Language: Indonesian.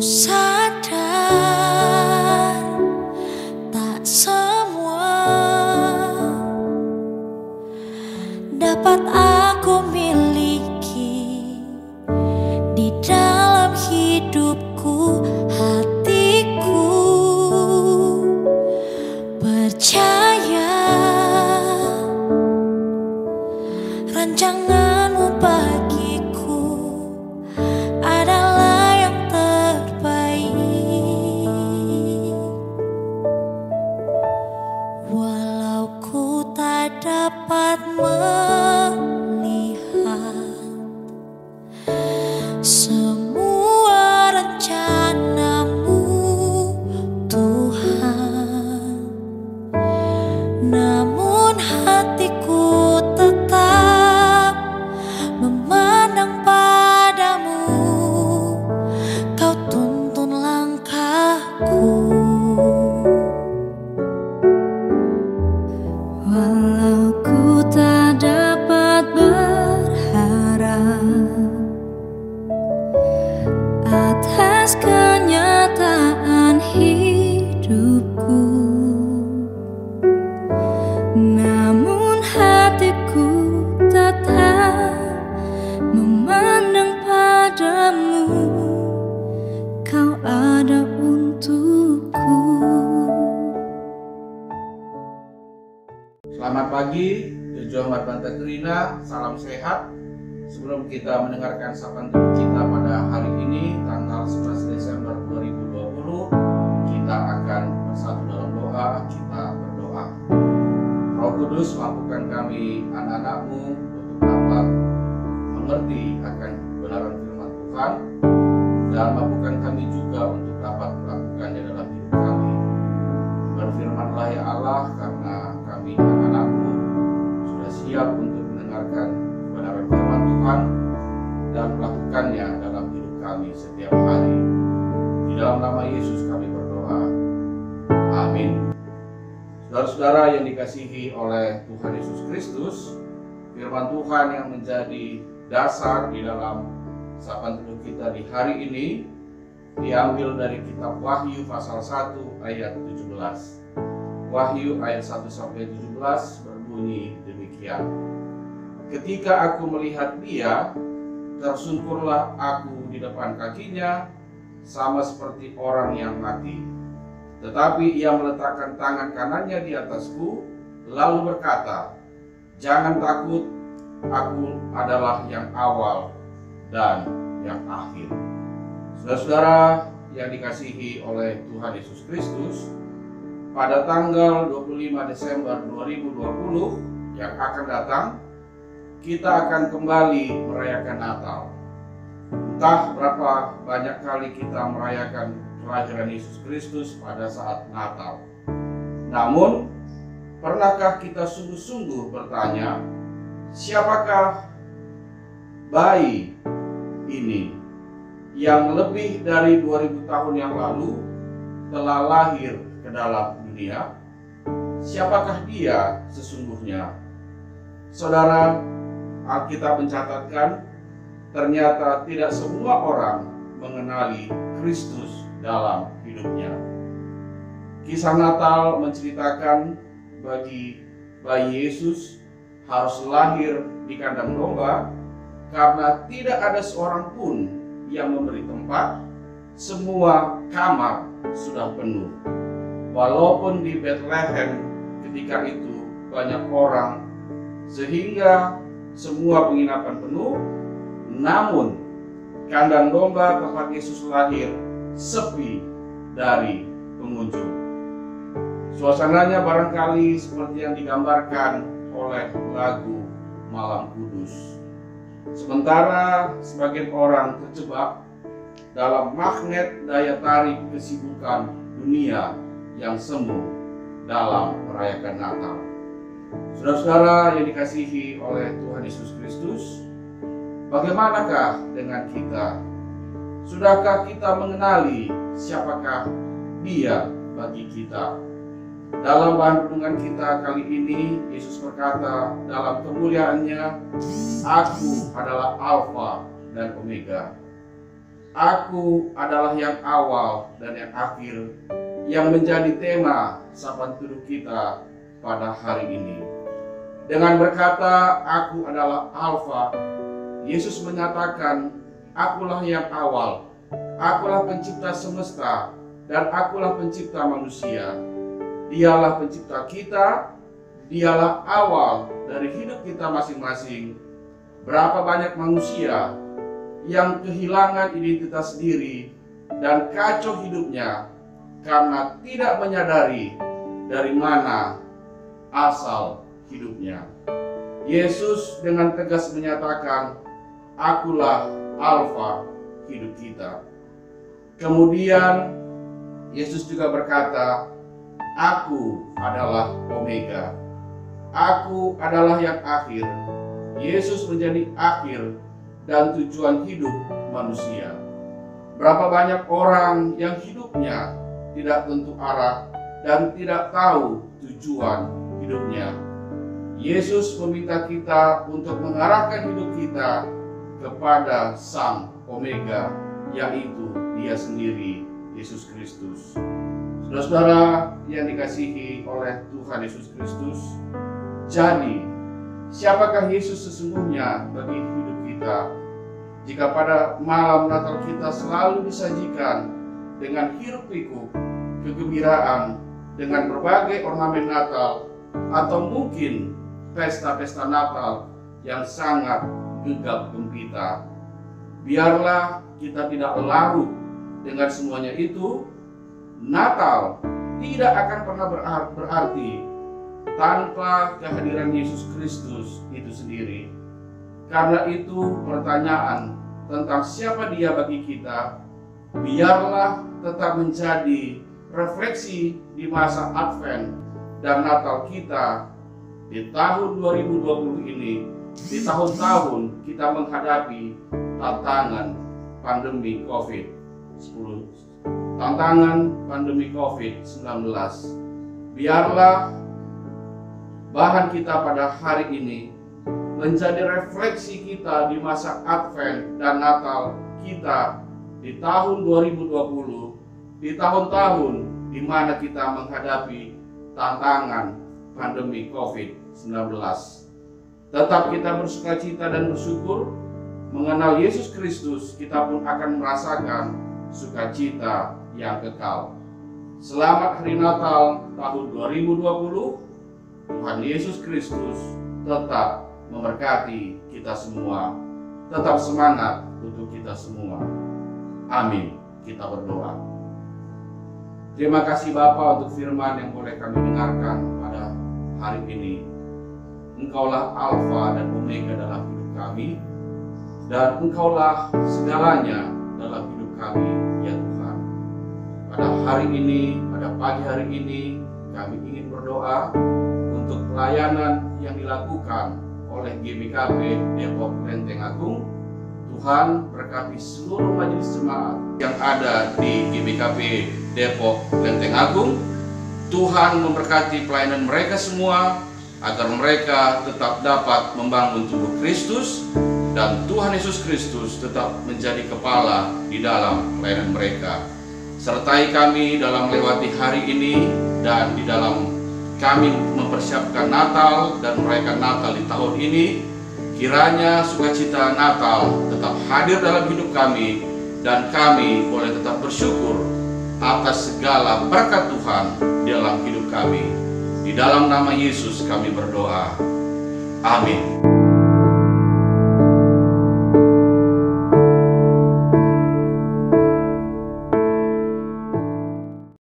Sadar tak semua dapat aku miliki di dalam hidupku, hatiku percaya rancanganmu bagiku adalah yang terbaik. Walau ku tak dapat melihat semua rencanamu, Tuhan, namun hatiku tetap memandang padamu. Kau tuntun langkahku. Walau ku tak dapat berharap atas kenyataan hidupku, namun hatiku tetap memandang padamu. Kau ada untukku. Selamat pagi, Tujuan Marbanta Kerina, salam sehat. Sebelum kita mendengarkan sapaan teduh kita pada hari ini, tanggal 11 Desember 2020, kita akan bersatu dalam doa. Kita berdoa. Roh Kudus, mampukan kami anak-anak-Mu untuk dapat mengerti akan kebenaran firman Tuhan, dan mampukan kami juga untuk dapat melakukannya dalam hidup kami. Berfirmanlah ya Allah, karena kami anak-anak-Mu sudah siap untuk mendengarkan kebenaran firman Tuhan dan melakukannya dalam hidup kami setiap hari. Di dalam nama Yesus kami berdoa. Amin. Saudara-saudara yang dikasihi oleh Tuhan Yesus Kristus, firman Tuhan yang menjadi dasar di dalam sapaan teduh kita di hari ini diambil dari kitab Wahyu pasal 1 ayat 17. Wahyu ayat 1 sampai 17 berbunyi demikian. Ketika aku melihat Dia, tersungkurlah aku di depan kakinya, sama seperti orang yang mati. Tetapi Ia meletakkan tangan kanannya di atasku, lalu berkata, "Jangan takut, aku adalah yang awal dan yang akhir." Saudara-saudara yang dikasihi oleh Tuhan Yesus Kristus, pada tanggal 25 Desember 2020 yang akan datang, kita akan kembali merayakan Natal. Entah berapa banyak kali kita merayakan kelahiran Yesus Kristus pada saat Natal. Namun, pernahkah kita sungguh-sungguh bertanya, siapakah bayi ini yang lebih dari 2000 tahun yang lalu telah lahir ke dalam dunia? Siapakah dia sesungguhnya? Saudara, Alkitab mencatatkan ternyata tidak semua orang mengenali Kristus dalam hidupnya. Kisah Natal menceritakan bagi bayi Yesus harus lahir di kandang domba karena tidak ada seorang pun yang memberi tempat. Semua kamar sudah penuh. Walaupun di Bethlehem ketika itu banyak orang sehingga semua penginapan penuh, namun kandang domba tempat Yesus lahir sepi dari pengunjung. Suasananya barangkali seperti yang digambarkan oleh lagu Malam Kudus. Sementara sebagian orang terjebak dalam magnet daya tarik kesibukan dunia yang semu dalam merayakan Natal. Saudara-saudara yang dikasihi oleh Tuhan Yesus Kristus, bagaimanakah dengan kita? Sudahkah kita mengenali siapakah Dia bagi kita? Dalam bahan renungan kita kali ini, Yesus berkata dalam kemuliaannya, "Aku adalah Alfa dan Omega." Aku adalah yang awal dan yang akhir, yang menjadi tema sapaan teduh kita pada hari ini. Dengan berkata, aku adalah Alfa, Yesus menyatakan, akulah yang awal, akulah pencipta semesta, dan akulah pencipta manusia. Dialah pencipta kita, dialah awal dari hidup kita masing-masing. Berapa banyak manusia yang kehilangan identitas diri dan kacau hidupnya karena tidak menyadari dari mana asal hidupnya. Yesus dengan tegas menyatakan, akulah Alfa hidup kita. Kemudian Yesus juga berkata, aku adalah Omega. Aku adalah yang akhir. Yesus menjadi akhir dan tujuan hidup manusia. Berapa banyak orang yang hidupnya tidak tentu arah dan tidak tahu tujuan hidupnya. Yesus meminta kita untuk mengarahkan hidup kita kepada Sang Omega, yaitu Dia sendiri, Yesus Kristus. Saudara-saudara yang dikasihi oleh Tuhan Yesus Kristus, jadi siapakah Yesus sesungguhnya bagi hidup kita? Jika pada malam Natal kita selalu disajikan dengan hiruk-pikuk kegembiraan, dengan berbagai ornamen Natal, atau mungkin pesta-pesta Natal yang sangat gegap gempita, biarlah kita tidak larut dengan semuanya itu. Natal tidak akan pernah berarti tanpa kehadiran Yesus Kristus itu sendiri. Karena itu pertanyaan tentang siapa Dia bagi kita, biarlah tetap menjadi refleksi di masa Advent dan Natal kita di tahun 2020 ini, di tahun-tahun kita menghadapi tantangan pandemi COVID-19. Tantangan pandemi COVID-19. Biarlah bahan kita pada hari ini menjadi refleksi kita di masa Advent dan Natal kita di tahun 2020, di tahun-tahun di mana kita menghadapi tantangan pandemi COVID-19. Tetap kita bersukacita dan bersyukur mengenal Yesus Kristus, kita pun akan merasakan sukacita yang kekal. Selamat Hari Natal tahun 2020. Tuhan Yesus Kristus tetap memberkati kita semua. Tetap semangat untuk kita semua. Amin. Kita berdoa. Terima kasih Bapa untuk firman yang boleh kami dengarkan pada hari ini. Engkaulah Alfa dan Omega dalam hidup kami, dan Engkaulah segalanya dalam hidup kami, ya Tuhan. Pada hari ini, pada pagi hari ini, kami ingin berdoa untuk pelayanan yang dilakukan oleh GBKP Depok Lenteng Agung. Tuhan berkati seluruh majelis jemaat yang ada di GBKP Depok Lenteng Agung. Tuhan memberkati pelayanan mereka semua, agar mereka tetap dapat membangun tubuh Kristus, dan Tuhan Yesus Kristus tetap menjadi kepala di dalam pelayanan mereka. Sertai kami dalam melewati hari ini dan di dalam kami mempersiapkan Natal dan merayakan Natal di tahun ini. Kiranya sukacita Natal tetap hadir dalam hidup kami, dan kami boleh tetap bersyukur atas segala berkat Tuhan di dalam hidup kami. Di dalam nama Yesus kami berdoa. Amin.